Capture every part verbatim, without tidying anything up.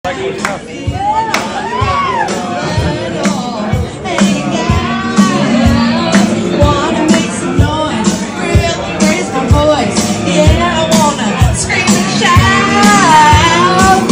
Wanna make some noise, really raise my voice. Yeah, I wanna scream and shout.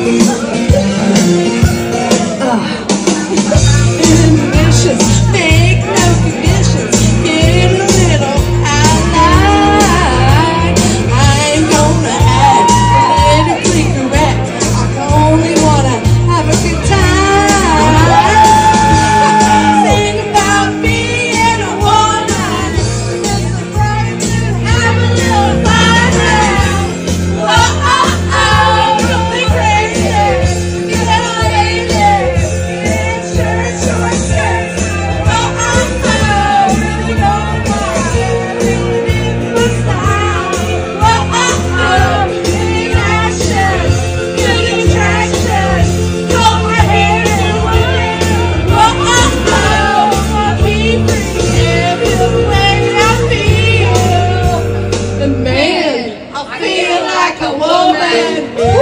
Ambitious, make no conditions, get a little out loud. I ain't gonna act politically correct. I only wanna have a good time. Sing about being a woman, just a right to have a little fun. Oh, oh, oh, don't be crazy, get lazy, get shirt, short skirts. Oh, oh, oh, really don't mind, really in my style. Oh, oh, oh, big action, good attraction, hold my hand in one. Oh, oh, oh, be free every way I feel. And man, I feel like a woman.